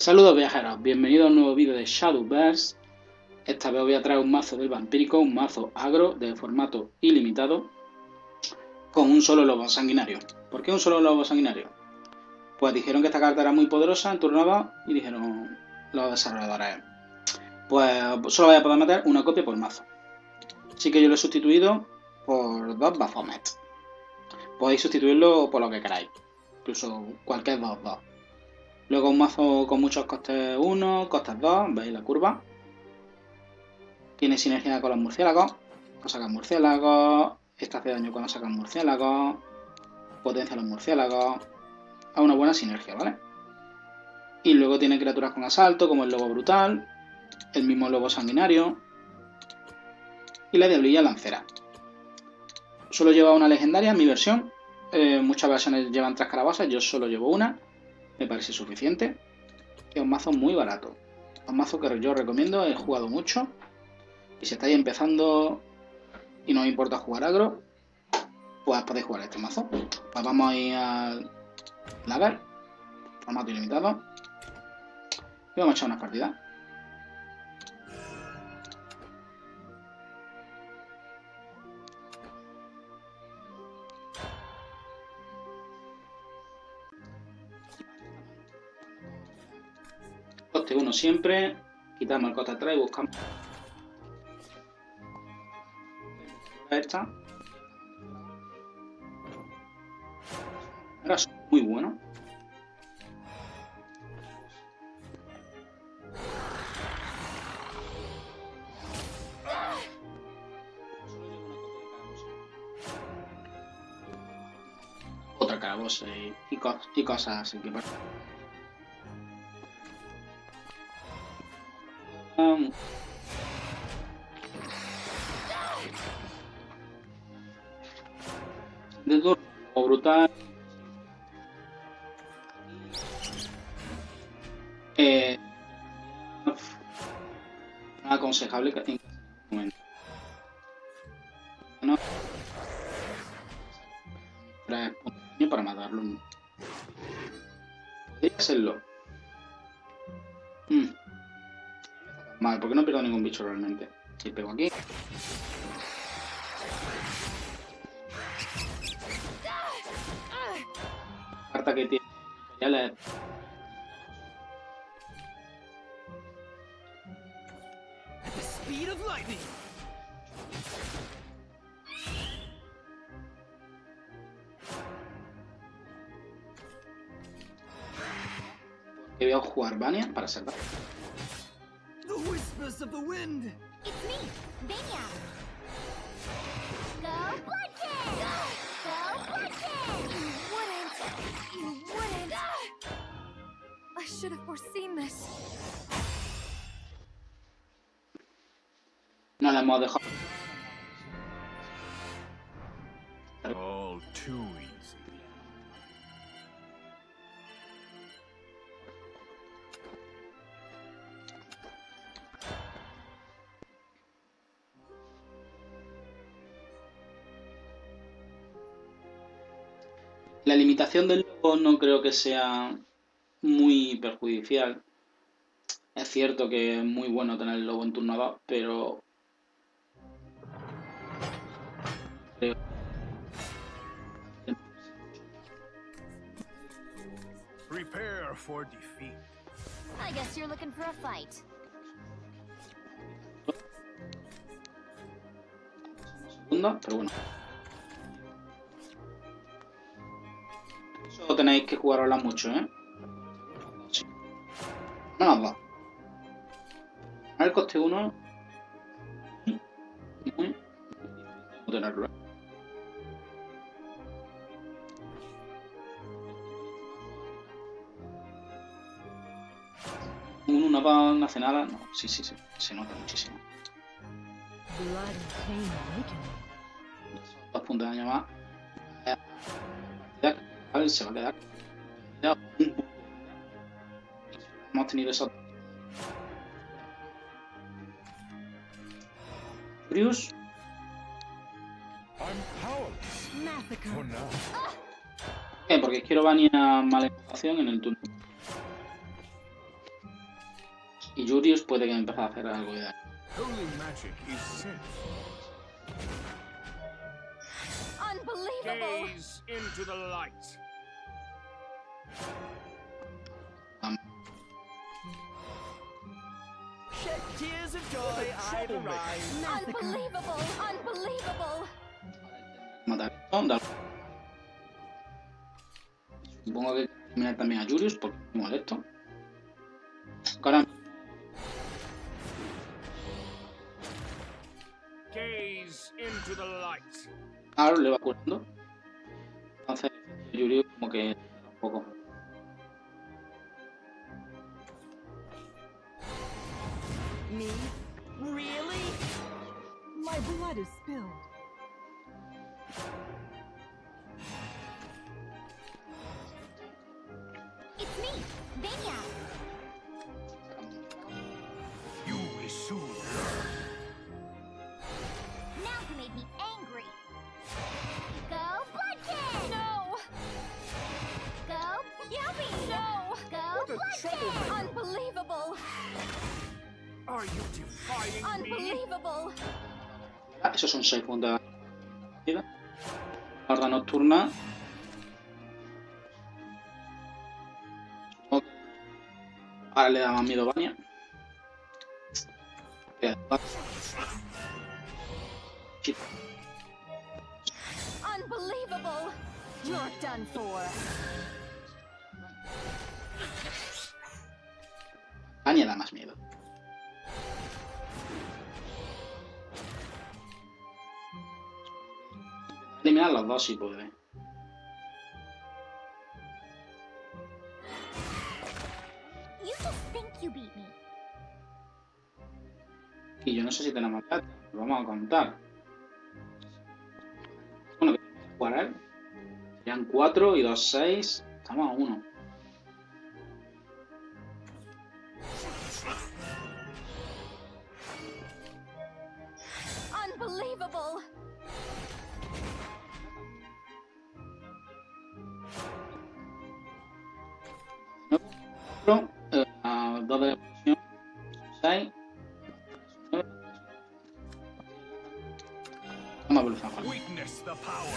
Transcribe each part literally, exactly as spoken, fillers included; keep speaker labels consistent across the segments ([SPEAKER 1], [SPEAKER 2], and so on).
[SPEAKER 1] Saludos viajeros, bienvenidos a un nuevo vídeo de Shadowverse. Esta vez os voy a traer un mazo del vampírico, un mazo agro de formato ilimitado con un solo lobo sanguinario. ¿Por qué un solo lobo sanguinario? Pues dijeron que esta carta era muy poderosa en turno dos y dijeron los desarrolladores, pues solo vais a poder meter una copia por mazo. Así que yo lo he sustituido por dos Baphomet. Podéis sustituirlo por lo que queráis, incluso cualquier dos dos. Luego un mazo con muchos costes uno, costes dos, veis la curva. Tiene sinergia con los murciélagos. Cuando sacan murciélagos, esta hace daño cuando sacan murciélagos, potencia a los murciélagos. A una buena sinergia, ¿vale? Y luego tiene criaturas con asalto, como el lobo brutal, el mismo lobo sanguinario y la diablilla lancera. Solo lleva una legendaria en mi versión. Eh, muchas versiones llevan tres calabazas, yo solo llevo una. Me parece suficiente. Es un mazo muy barato. Un mazo que yo recomiendo, he jugado mucho. Y si estáis empezando y no os importa jugar agro, pues podéis jugar este mazo. Pues vamos a ir al lagar, formato ilimitado. Y vamos a echar unas partidas. Coste uno siempre. Quitamos el coste atrás y buscamos esta. Ahora es muy bueno. Otra calaboza y, y, co y cosas así que um, de turno brutal. Eh, no aconsejable que en este momento. No, para matarlo. Podría hacerlo. Hmm. Vale, porque no pierdo ningún bicho realmente. Si pego aquí. Carta que tiene. Ya le... Que voy a jugar Vania para salvar.
[SPEAKER 2] The whispers of the wind.
[SPEAKER 3] It's me, Vania. Go Bloodkin! Go Bloodkin! You wouldn't. You wouldn't. I should have foreseen this.
[SPEAKER 1] No la hemos dejado.
[SPEAKER 2] All too easy.
[SPEAKER 1] La limitación del lobo no creo que sea muy perjudicial. Es cierto que es muy bueno tener el lobo en turno dos, pero creo
[SPEAKER 2] Prepare for defeat.
[SPEAKER 3] I guess you're looking for a fight.
[SPEAKER 1] segunda, pero bueno. Eso tenéis que jugarosla mucho, ¿eh? Sí. Menos dos. El coste uno. Muy tenerlo. Un uno para no hace nada. No, sí, sí, sí. Se nota muchísimo. Dos puntos de daño más. Se va a quedar. Hemos tenido eso. Furious.
[SPEAKER 2] For now.
[SPEAKER 1] Eh, porque quiero banear mala invocación en el turno. Y Jurius puede que empiece a hacer algo de daño.
[SPEAKER 2] Holy magic is safe.
[SPEAKER 3] Unbelievable!
[SPEAKER 2] Gaze into the light.
[SPEAKER 1] Um,
[SPEAKER 4] Shed tears of joy, I've arrived.
[SPEAKER 3] Unbelievable! Unbelievable!
[SPEAKER 1] matar esto, dar- Supongo que eliminar también a Jurius porque me molesto. Ahora
[SPEAKER 2] Gaze into the light.
[SPEAKER 1] ahora le va curando. Entonces Jurius como que un poco.
[SPEAKER 4] Me? Really? My blood is spilled.
[SPEAKER 3] It's me, Vania!
[SPEAKER 2] You will soon
[SPEAKER 3] Now you made me angry! Go Bloodkin! No! Go Yummy! No! Go
[SPEAKER 2] What a
[SPEAKER 3] Bloodkin!
[SPEAKER 2] troublemaker.
[SPEAKER 3] Unbelievable!
[SPEAKER 2] Are you defying me?
[SPEAKER 3] Unbelievable!
[SPEAKER 1] Ah, esos son seis puntos de vida. Horda nocturna. Ahora le da más miedo a Vania.
[SPEAKER 3] Unbelievable! You're done for!
[SPEAKER 1] Vania da más miedo. Eliminar los dos si puede.
[SPEAKER 3] You just think you beat me.
[SPEAKER 1] Y yo no sé si tenemos plata. Lo vamos a contar. Bueno, que tenemos que jugar a él. Serían cuatro y dos, seis. Estamos a uno.
[SPEAKER 3] Unbelievable!
[SPEAKER 1] cuatro, eh, a dos de evolución. seis. nueve. Vamos a evolucionar.
[SPEAKER 2] Witness the power.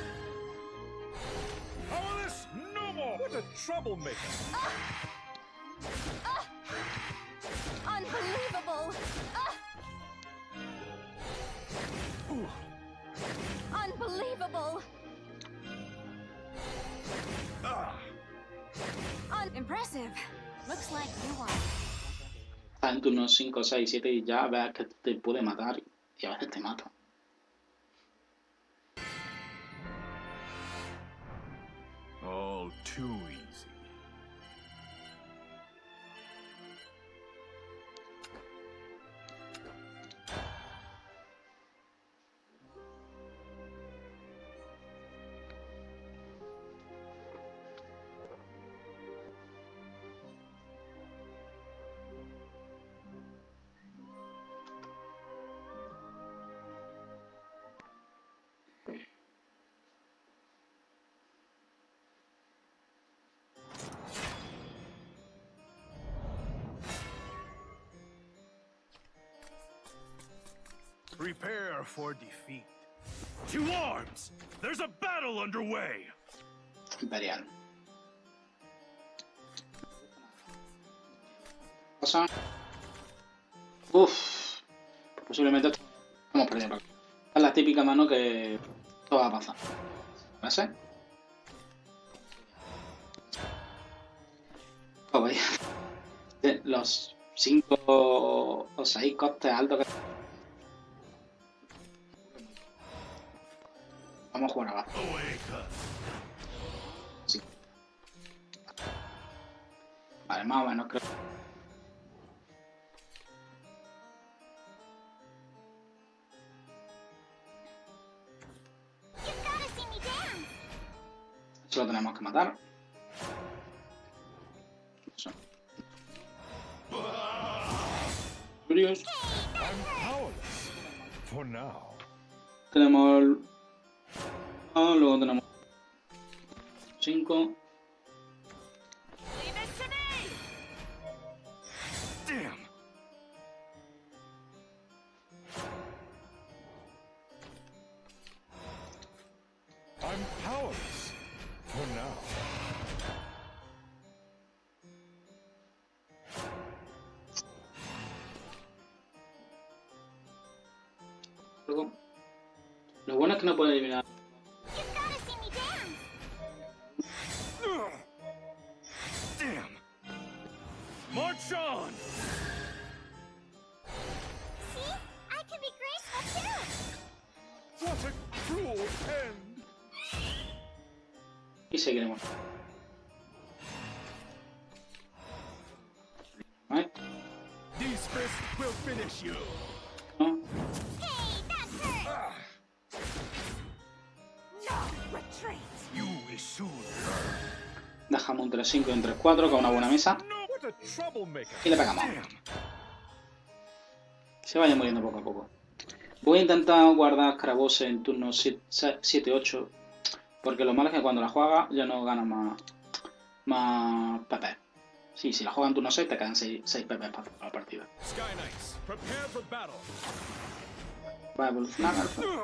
[SPEAKER 2] Powerless no more. What a troublemaker.
[SPEAKER 3] Unbelievable! Unbelievable!
[SPEAKER 2] Ah.
[SPEAKER 3] Un- Impressive! Looks like you won.
[SPEAKER 1] Está en turno cinco, seis, siete y ya veas que te puede matar y a veces te mata.
[SPEAKER 2] All too easy. Prepare for defeat. To arms! There's a battle underway!
[SPEAKER 1] Imperial. Cosa. Uff. Posiblemente estamos perdiendo. Es la típica mano que todo va a pasar. ¿Ves? Oh, vaya. Los cinco o seis costes altos que... Vamos a jugar abajo.
[SPEAKER 2] Awaken.
[SPEAKER 1] Sí. Vale, más o menos creo.
[SPEAKER 3] You've gotta see me dance!
[SPEAKER 1] Eso lo tenemos que matar. Eso. Furious.
[SPEAKER 2] I'm powerless. For now.
[SPEAKER 1] Tenemos el... Ah, luego tenemos cinco.
[SPEAKER 3] Leave it to me!
[SPEAKER 2] Damn!
[SPEAKER 1] Lo bueno es que no puede eliminar.
[SPEAKER 3] You've gotta see me dance.
[SPEAKER 2] Damn! March on!
[SPEAKER 3] See? I can be graceful too.
[SPEAKER 2] What a cruel end!
[SPEAKER 1] Y seguiremos. ¿Vale?
[SPEAKER 2] These fists will finish you!
[SPEAKER 1] ¿No?
[SPEAKER 3] Hey, that hurt.
[SPEAKER 4] No retreat.
[SPEAKER 2] You will soon learn.
[SPEAKER 1] Dejamos un tres cinco y un tres cuatro con una buena mesa.
[SPEAKER 2] No, what a troublemaker!
[SPEAKER 1] Y le pegamos.
[SPEAKER 2] Damn!
[SPEAKER 1] Se vaya muriendo poco a poco. Voy a intentar guardar Carabose en turno siete ocho. Porque lo malo es que cuando la juega ya no gana más, más P P. Sí, si la juega en turno seis te quedan seis, seis P P para la partida.
[SPEAKER 2] Sky Knights, prepare for battle.
[SPEAKER 1] Va a evolucionar.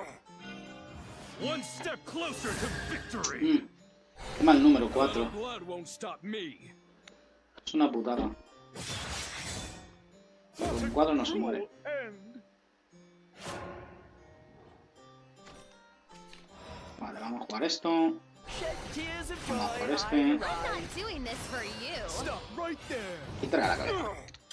[SPEAKER 2] One step closer to victory.
[SPEAKER 1] Mm. Qué mal número cuatro.
[SPEAKER 2] Blood won't stop me.
[SPEAKER 1] Es una putada. Con un cuatro no se muere.
[SPEAKER 2] End.
[SPEAKER 1] Vale, vamos a jugar esto.
[SPEAKER 4] Shed tears of
[SPEAKER 1] Vamos a
[SPEAKER 4] joy.
[SPEAKER 1] por
[SPEAKER 4] I
[SPEAKER 1] este.
[SPEAKER 3] I'm
[SPEAKER 4] arrive.
[SPEAKER 3] not doing this for you.
[SPEAKER 2] Stop right there.
[SPEAKER 1] Y traga la cabeza.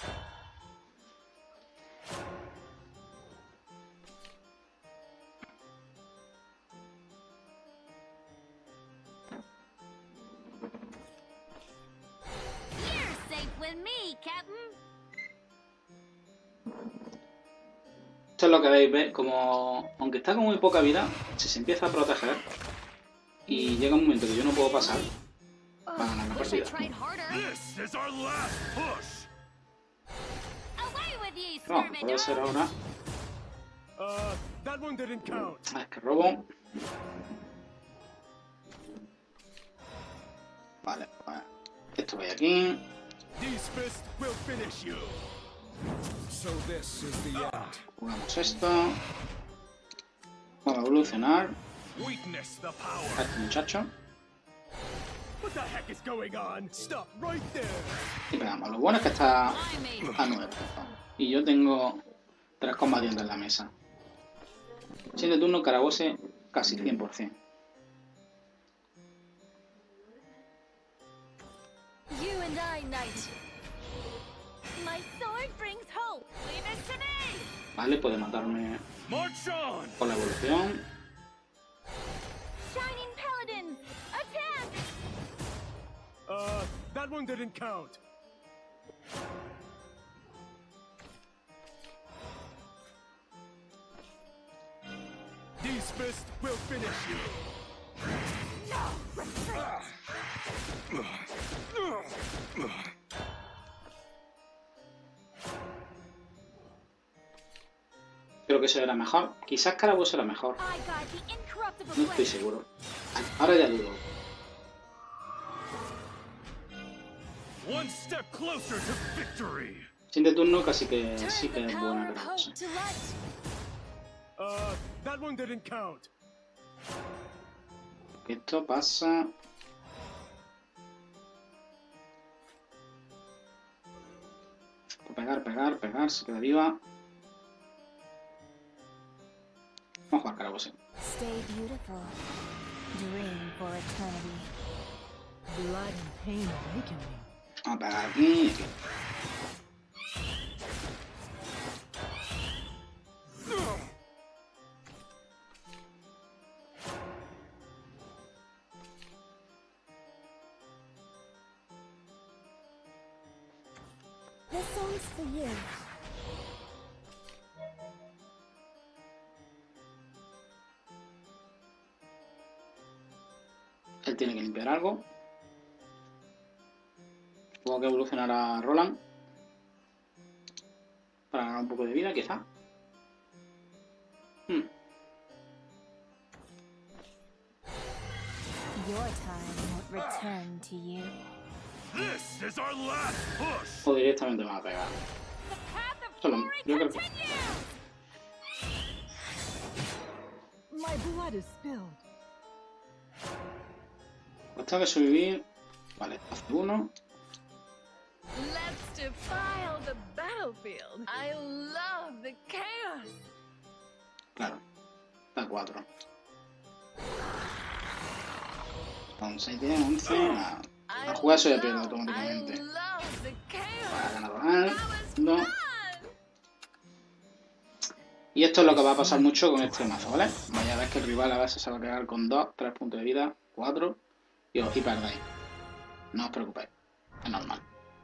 [SPEAKER 3] You're safe with me, Captain.
[SPEAKER 1] Esto es lo que veis, ¿ves? Como, aunque está con muy poca vida, si se empieza a proteger y llega un momento que yo no puedo pasar, va a ganar la
[SPEAKER 3] Ugh, wish I
[SPEAKER 1] partida.
[SPEAKER 3] tried harder.
[SPEAKER 2] This is our last push.
[SPEAKER 3] Away with you,
[SPEAKER 1] No,
[SPEAKER 3] servant
[SPEAKER 1] puede ser
[SPEAKER 3] dog.
[SPEAKER 1] ahora.
[SPEAKER 2] Uh, that one didn't count.
[SPEAKER 1] Ah, es que robo. Vale, pues esto voy aquí.
[SPEAKER 2] These fists will finish you. So this is the end.
[SPEAKER 1] Jugamos esto. Vamos a evolucionar
[SPEAKER 2] Weakness the
[SPEAKER 1] a
[SPEAKER 2] power.
[SPEAKER 1] este muchacho.
[SPEAKER 2] What the heck is going on? Stop right there.
[SPEAKER 1] Y pegamos. Lo bueno es que está
[SPEAKER 3] Blimey.
[SPEAKER 1] a nueve. Y yo tengo tres combatientes en la mesa. Siguiente turno, Carabose casi cien por cien.
[SPEAKER 3] You and I, knight. My sword brings hope. Leave it to me.
[SPEAKER 1] Vale, puede matarme
[SPEAKER 2] March on.
[SPEAKER 1] con la evolución.
[SPEAKER 3] Shining paladins, attack!
[SPEAKER 2] Uh, that one didn't count. These fists will finish you.
[SPEAKER 1] Creo que ese era mejor. Quizás Carabose era mejor.
[SPEAKER 3] I got the incorruptible
[SPEAKER 1] No estoy
[SPEAKER 3] blade.
[SPEAKER 1] seguro. Ahora ya dudo.
[SPEAKER 2] One step closer to victory.
[SPEAKER 1] Siguiente turno casi que
[SPEAKER 3] Turn
[SPEAKER 1] sí que
[SPEAKER 3] the
[SPEAKER 1] es
[SPEAKER 3] power
[SPEAKER 1] buena
[SPEAKER 3] of
[SPEAKER 1] Carabose.
[SPEAKER 3] hope to light.
[SPEAKER 2] Uh, that one didn't count.
[SPEAKER 1] Que esto pasa. Pegar, pegar, pegar, se queda viva. Vamos a jugar Carabose.
[SPEAKER 3] Stay beautiful. Dream for eternity.
[SPEAKER 4] Blood and pain awaken me.
[SPEAKER 1] Vamos a pegar aquí y aquí.
[SPEAKER 3] This song's for you.
[SPEAKER 1] Él tiene que limpiar algo. Tengo que evolucionar a Roland. Para ganar un poco de vida, quizá. Hmm.
[SPEAKER 3] Your time won't return to you.
[SPEAKER 2] This is our last push.
[SPEAKER 1] O directamente me va a pegar.
[SPEAKER 3] The path of
[SPEAKER 1] Solo,
[SPEAKER 3] glory
[SPEAKER 1] yo creo que-
[SPEAKER 3] continues!
[SPEAKER 4] My blood is spilled.
[SPEAKER 1] Pues tengo que sobrevivir. Vale, hace uno.
[SPEAKER 5] Let's defile the battlefield. I love the chaos.
[SPEAKER 1] Claro. Está a cuatro. Con seis, diez, once. A, a jugar eso ya pierdo automáticamente. Para ganar normal. No. Y esto es lo que va a pasar mucho con este mazo, ¿vale? Vaya a ver que el rival a veces se va a quedar con dos, tres puntos de vida, cuatro y, y perdéis. No os preocupéis, es normal.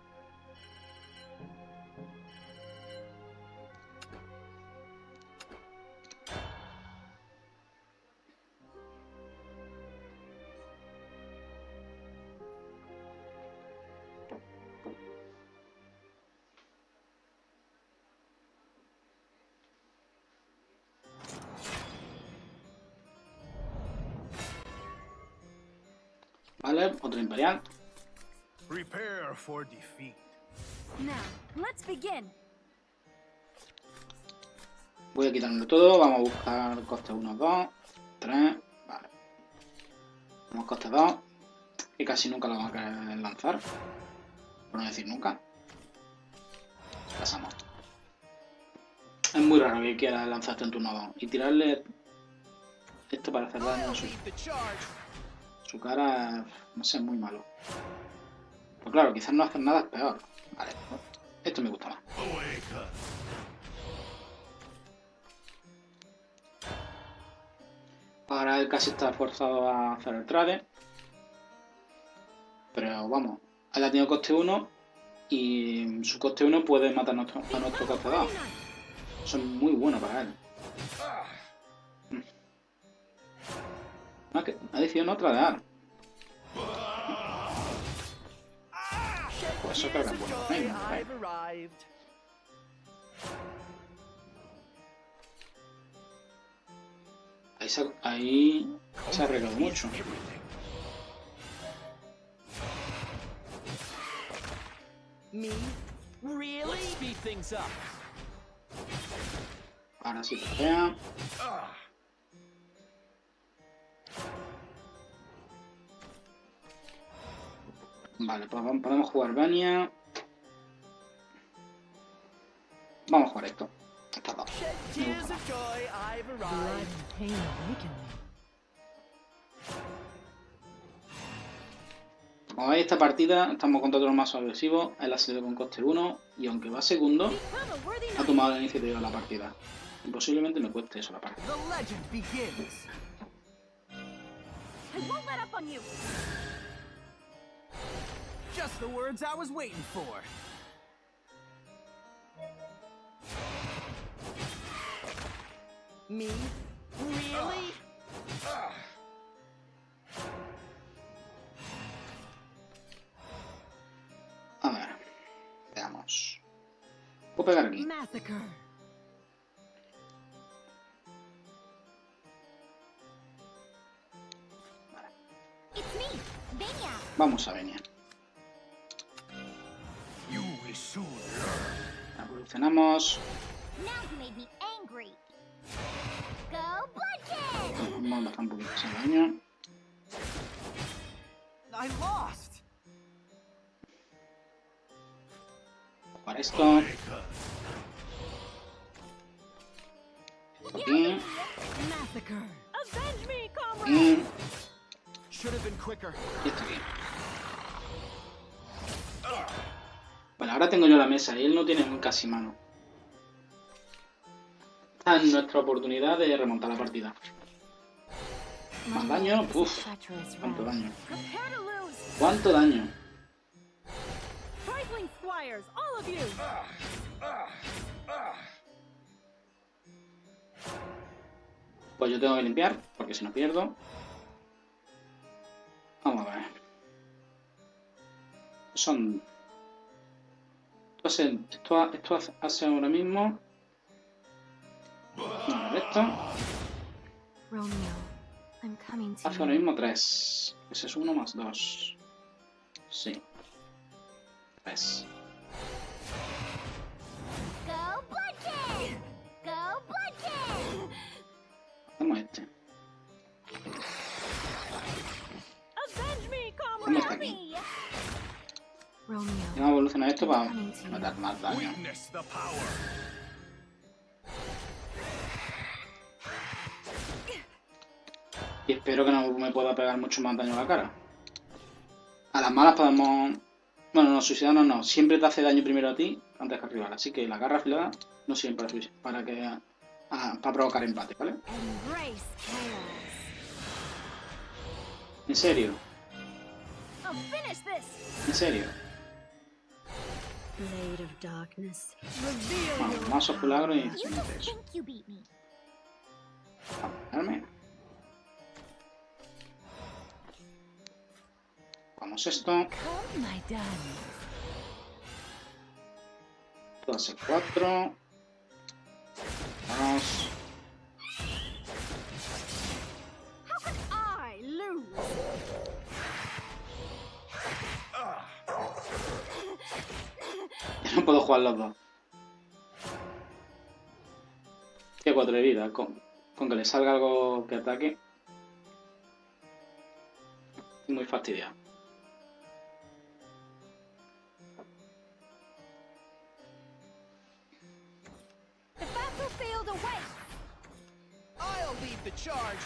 [SPEAKER 1] Vale, otro imperial.
[SPEAKER 2] Prepare for defeat.
[SPEAKER 3] Now, let's begin.
[SPEAKER 1] Voy a quitarme todo, vamos a buscar coste uno, dos, tres, vale. Vamos coste dos, y casi nunca lo vamos a querer lanzar. Por no decir nunca. Pasamos. Es muy raro que quiera lanzarte en turno dos y tirarle esto para hacer daño a su... Su cara, no sé, es muy malo. Pues claro, quizás no hacer nada es peor. Vale, esto me gusta más. Ahora él casi está forzado a hacer el trade. Pero vamos, él ha tenido coste uno y su coste uno puede matar a nuestro, a nuestro coste dos. Eso es muy bueno para él. Ah, que ha decidido no tradear. Pues eso creo que es bueno. Venga, ahí se, ahí se ha arreglado mucho.
[SPEAKER 4] Me? Really? Speed things up.
[SPEAKER 1] Ahora sí trofea. Vale, pues podemos jugar Vania. Vamos a jugar esto. Estas dos. Me gusta más. Como veis, esta partida estamos contra otro más agresivo. Él ha salido con coste uno y aunque va segundo, ha tomado la iniciativa de la partida. Y posiblemente me cueste eso la partida.
[SPEAKER 4] The legend begins.
[SPEAKER 3] I won't let up on you.
[SPEAKER 4] Just the words I was waiting for. Me? Really?
[SPEAKER 1] A ver, veamos. Puedo pegar aquí.
[SPEAKER 3] Massacre. It's me, Vania.
[SPEAKER 1] Vamos a Venia.
[SPEAKER 2] You will soon learn.
[SPEAKER 1] Evolucionamos.
[SPEAKER 3] Now you made me angry. Go Bloodkin!
[SPEAKER 1] Vamos a bajar un poquito ese daño.
[SPEAKER 4] I lost.
[SPEAKER 1] Para esto. Esto aquí.
[SPEAKER 3] Massacre. Avenge me, comrade.
[SPEAKER 1] Y,
[SPEAKER 4] Should have been quicker.
[SPEAKER 1] y esto aquí. Vale, ahora tengo yo la mesa y él no tiene casi mano. Esta es nuestra oportunidad de remontar la partida. Más daño, uff, cuánto daño.
[SPEAKER 3] Prepare to lose.
[SPEAKER 1] ¿Cuánto daño?
[SPEAKER 3] Trifling squires, all of you.
[SPEAKER 1] Pues yo tengo que limpiar, porque si no pierdo. Vamos a ver. Son... Esto hace, esto, esto hace, hace ahora mismo... No, esto...
[SPEAKER 3] Romeo, I'm coming to
[SPEAKER 1] Hace ahora mismo tres. Ese es uno más dos. Sí. Tres.
[SPEAKER 3] Go Bloodkin! Go Bloodkin!
[SPEAKER 1] Hacemos este.
[SPEAKER 3] Avenge me,
[SPEAKER 1] Hacemos este aquí.
[SPEAKER 3] Romeo.
[SPEAKER 1] Y vamos a evolucionar esto para matar más daño.
[SPEAKER 2] Witness the power.
[SPEAKER 1] Y espero que no me pueda pegar mucho más daño a la cara. A las malas podemos... Bueno, no, suicidarnos no. Siempre te hace daño primero a ti antes que al rival. Así que la garra afilada no sirve para, para, que, a, para provocar empate, ¿vale?
[SPEAKER 3] Embrace chaos.
[SPEAKER 1] ¿En serio?
[SPEAKER 3] I'll finish this.
[SPEAKER 1] ¿En serio?
[SPEAKER 5] Blade of darkness.
[SPEAKER 1] Vamos, mazo fulagro y
[SPEAKER 3] You
[SPEAKER 1] se
[SPEAKER 3] don't
[SPEAKER 1] mete eso.
[SPEAKER 3] think you beat me.
[SPEAKER 1] Vamos, darme. Vamos esto.
[SPEAKER 5] Come, my darling.
[SPEAKER 1] doce, cuatro. Vamos.
[SPEAKER 3] How could I lose?
[SPEAKER 1] Ya no puedo jugar los dos. Tiene cuatro de vida. Con, con que le salga algo que ataque. Estoy muy fastidiado.
[SPEAKER 3] The battlefield awaits.
[SPEAKER 4] I'll lead the charge.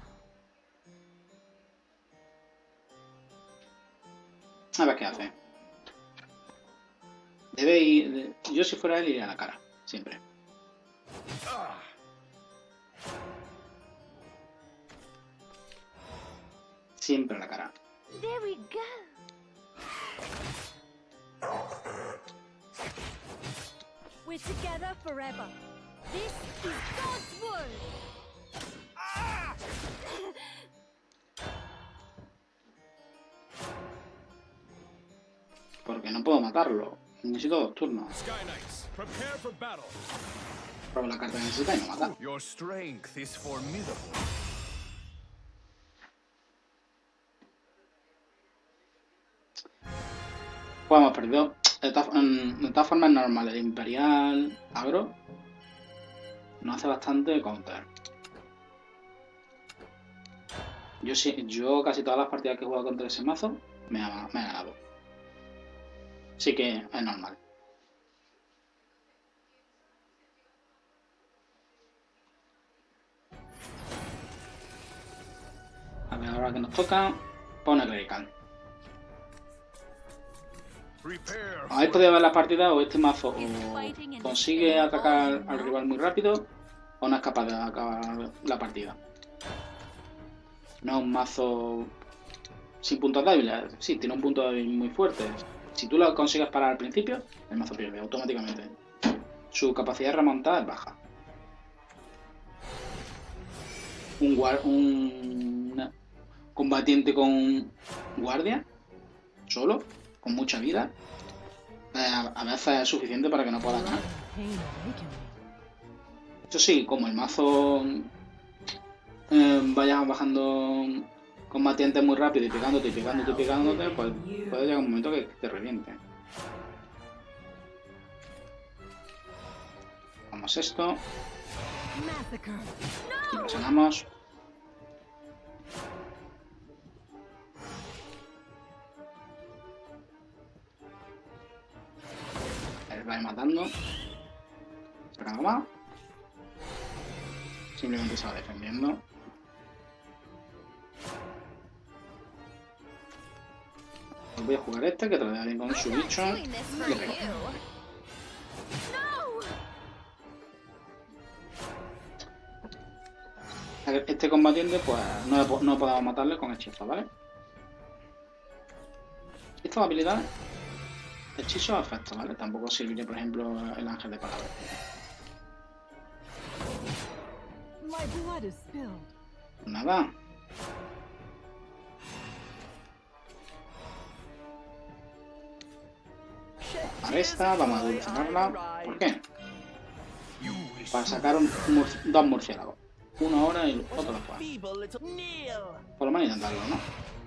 [SPEAKER 1] A ver qué hace. Debe ir... Yo si fuera él iría a la cara. Siempre. Siempre a la cara.
[SPEAKER 3] There we go. We're together forever. This is God's word.
[SPEAKER 1] Porque no puedo matarlo. Necesito dos turnos.
[SPEAKER 2] Sky Knights, prepare for battle.
[SPEAKER 1] Robo la carta que necesita y no mata.
[SPEAKER 2] Your strength is formidable.
[SPEAKER 1] Pues hemos perdido. De todas, de todas formas es normal. El Imperial Agro nos hace bastante counter. Yo, sí, yo casi todas las partidas que he jugado contra ese mazo me ha, me ha ganado. Así que es normal. A ver, ahora que nos toca, pone Clerical.
[SPEAKER 2] Prepare.
[SPEAKER 1] Habéis podido ver las partidas o este mazo o consigue atacar al rival muy rápido o no es capaz de acabar la partida. No es un mazo sin puntos débiles, sí, tiene un punto débil muy fuerte. Si tú lo consigues parar al principio, el mazo pierde automáticamente. Su capacidad de remontar es baja. Un, guar un combatiente con guardia, solo, con mucha vida, eh, a veces es suficiente para que no pueda ganar. Eso sí, como el mazo eh, vaya bajando combatientes muy rápido y pegándote y pegándote y pegándote, pues puede llegar un momento que te reviente. Vamos esto. Y lo sanamos. Él va a ir matando. Pero nada más. Simplemente se va defendiendo. Voy a jugar este que trae bien con su bicho. Lo pego. Este combatiente, pues no, no podemos matarle con hechizos, ¿vale? Estas habilidades, hechizos, efectos, ¿vale? Tampoco serviría, por ejemplo, el ángel de palabras. Nada. Para esta, vamos a evolucionarla. ¿Por qué? Para sacar un, mur dos murciélagos. Uno ahora y el otro después. Por lo menos intentarlo, ¿no?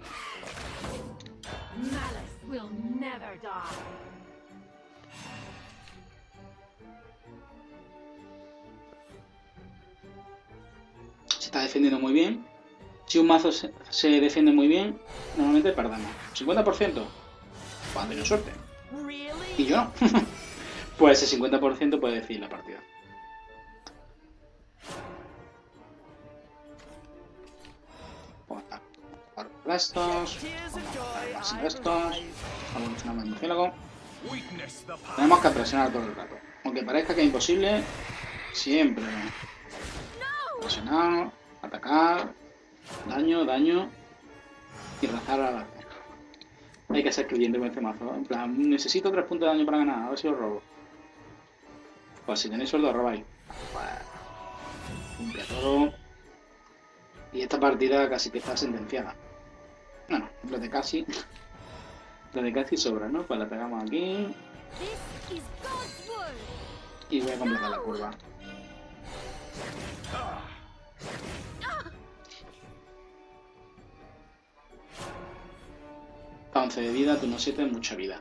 [SPEAKER 1] Se está defendiendo muy bien. Si un mazo se, se defiende muy bien, normalmente perdemos. cincuenta por ciento. Pues han tenido suerte. Y yo no. Pues ese cincuenta por ciento puede decidir la partida. de estos.
[SPEAKER 4] Tears of joy
[SPEAKER 1] Más de
[SPEAKER 4] I've
[SPEAKER 1] estos.
[SPEAKER 4] arrived.
[SPEAKER 1] Evolucionamos el murciélago.
[SPEAKER 2] Weakness the power.
[SPEAKER 1] Tenemos que presionar todo el rato. Aunque parezca que es imposible, siempre. Presionar, atacar, daño, daño y rezar a la vez. Hay que ser creyente con este mazo. En plan, necesito tres puntos de daño para ganar, a ver si lo robo. Pues si tenéis sueldo, robáis. Limpia todo. Y esta partida casi que está sentenciada. Bueno, lo de casi. Lo de casi sobra, ¿no? Pues la pegamos aquí.
[SPEAKER 3] This is God's word.
[SPEAKER 1] Y voy a completar la curva. once de vida, turno siete, mucha vida.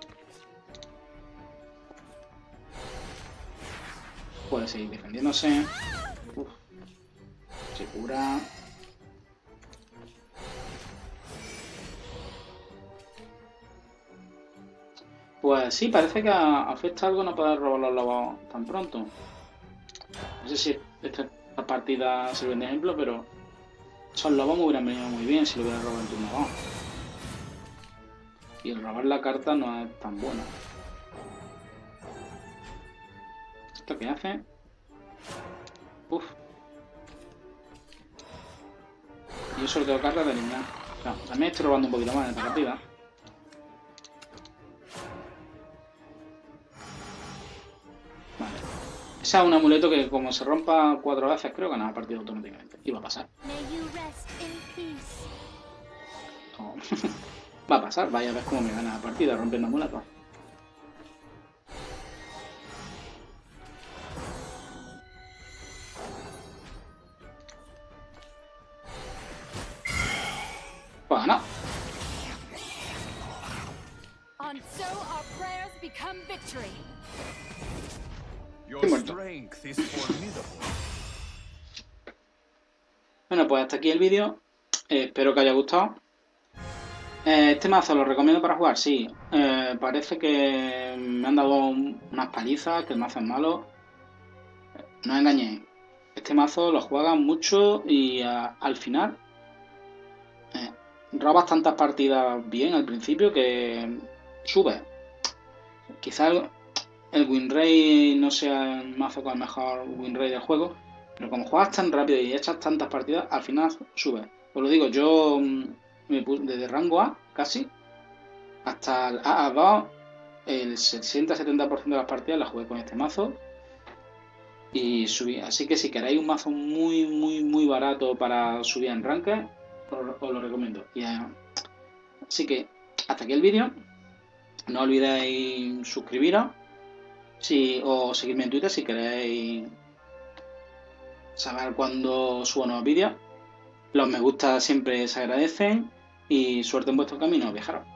[SPEAKER 1] Puede seguir defendiéndose. Uf. Se cura. Pues sí, parece que afecta algo no poder robar los lobos tan pronto. No sé si esta partida sirve de ejemplo, pero esos lobos me hubieran venido muy bien si lo hubieran robado en turno dos. Y el robar la carta no es tan bueno. ¿Esto qué hace? Uf. Y yo solo tengo cartas de eliminar. Claro, también estoy robando un poquito más en esta partida. Vale. Ese es un amuleto que como se rompa cuatro veces creo que gana la partida automáticamente. Y va a pasar.
[SPEAKER 3] May you rest in peace.
[SPEAKER 1] Oh. Va a pasar, vaya a ver cómo me gana la partida rompiendo amuletos. Pues no.
[SPEAKER 3] And so our prayers become victory.
[SPEAKER 2] Your
[SPEAKER 1] Qué muerto.
[SPEAKER 2] strength is formidable.
[SPEAKER 1] Bueno, pues hasta aquí el vídeo. Eh, espero que haya gustado. Eh, este mazo lo recomiendo para jugar, sí. Eh, parece que me han dado un- unas palizas, que el mazo es malo. No os engañéis. Este mazo lo juegan mucho y a- al final eh, robas tantas partidas bien al principio que sube. Quizás el, el win rate no sea el mazo con el mejor win rate del juego, pero como juegas tan rápido y echas tantas partidas, al final sube. Os lo digo, yo mm, me puse desde rango A casi hasta el A A dos, el sesenta setenta por ciento de las partidas las jugué con este mazo y subí. Así que si queréis un mazo muy, muy, muy barato para subir en ranked, os, os lo recomiendo. Y, eh, así que hasta aquí el vídeo. No olvidéis suscribiros si, o seguirme en Twitter si queréis saber cuándo subo nuevos vídeos. Los me gusta siempre se agradecen y suerte en vuestro camino, viajeros.